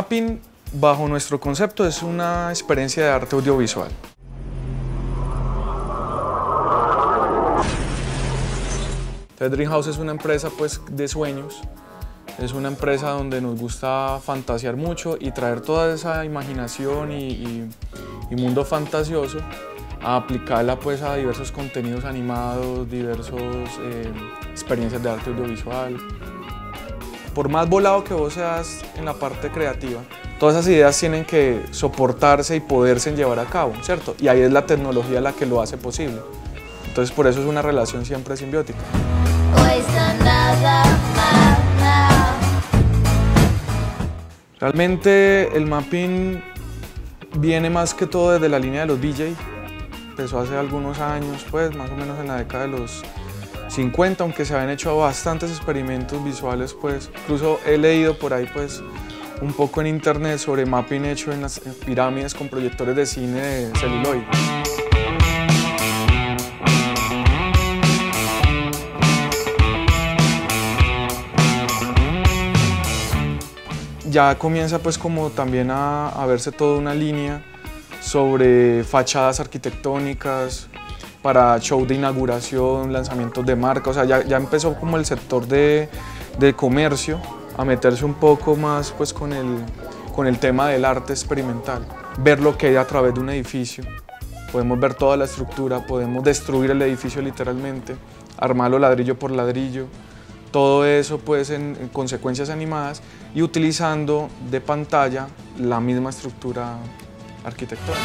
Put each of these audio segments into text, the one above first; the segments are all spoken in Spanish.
Mapping, bajo nuestro concepto, es una experiencia de arte audiovisual. Entonces, Dreamhouse es una empresa pues, de sueños, es una empresa donde nos gusta fantasear mucho y traer toda esa imaginación y mundo fantasioso a aplicarla pues, a diversos contenidos animados, diversas experiencias de arte audiovisual. Por más volado que vos seas en la parte creativa, todas esas ideas tienen que soportarse y poderse llevar a cabo, ¿cierto? Y ahí es la tecnología la que lo hace posible. Entonces por eso es una relación siempre simbiótica. Realmente el mapping viene más que todo desde la línea de los DJ. Empezó hace algunos años, pues más o menos en la década de los 50, aunque se habían hecho bastantes experimentos visuales, pues incluso he leído por ahí pues un poco en internet sobre mapping hecho en las pirámides con proyectores de cine de celuloide. Ya comienza pues como también a verse toda una línea sobre fachadas arquitectónicas para show de inauguración, lanzamientos de marca, o sea, ya empezó como el sector de comercio a meterse un poco más pues con el tema del arte experimental, ver lo que hay a través de un edificio, podemos ver toda la estructura, podemos destruir el edificio literalmente, armarlo ladrillo por ladrillo, todo eso pues en consecuencias animadas y utilizando de pantalla la misma estructura arquitectónica.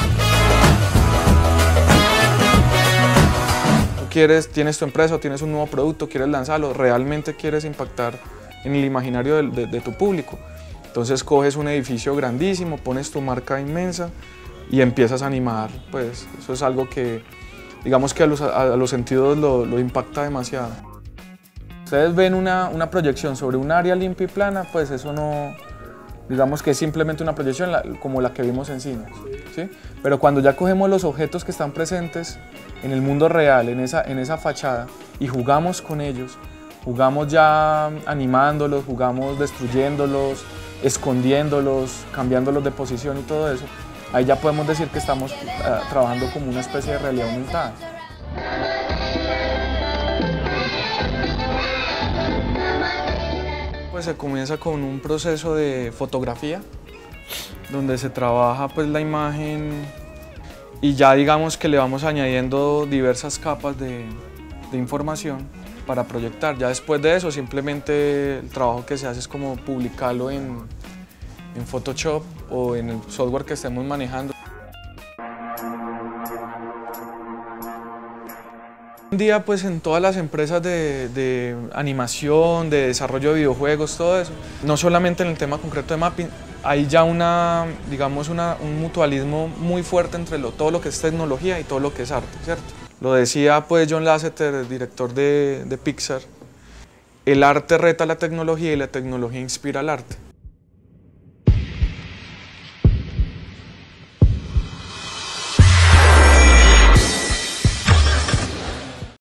Tienes tu empresa o tienes un nuevo producto, quieres lanzarlo, realmente quieres impactar en el imaginario de tu público. Entonces coges un edificio grandísimo, pones tu marca inmensa y empiezas a animar. Pues eso es algo que digamos que a los sentidos lo impacta demasiado. Ustedes ven una proyección sobre un área limpia y plana, pues eso no, digamos que es simplemente una proyección como la que vimos en cine, ¿sí? Pero cuando ya cogemos los objetos que están presentes en el mundo real, en esa fachada, y jugamos con ellos, jugamos ya animándolos, jugamos destruyéndolos, escondiéndolos, cambiándolos de posición y todo eso, ahí ya podemos decir que estamos trabajando como una especie de realidad aumentada. Pues se comienza con un proceso de fotografía, donde se trabaja pues la imagen y ya digamos que le vamos añadiendo diversas capas de información para proyectar. Ya después de eso simplemente el trabajo que se hace es como publicarlo en Photoshop o en el software que estemos manejando. Hoy en día pues en todas las empresas de animación, de desarrollo de videojuegos, todo eso, no solamente en el tema concreto de mapping, hay ya digamos un mutualismo muy fuerte entre todo lo que es tecnología y todo lo que es arte, ¿cierto? Lo decía pues John Lasseter, el director de Pixar, el arte reta a la tecnología y la tecnología inspira al arte.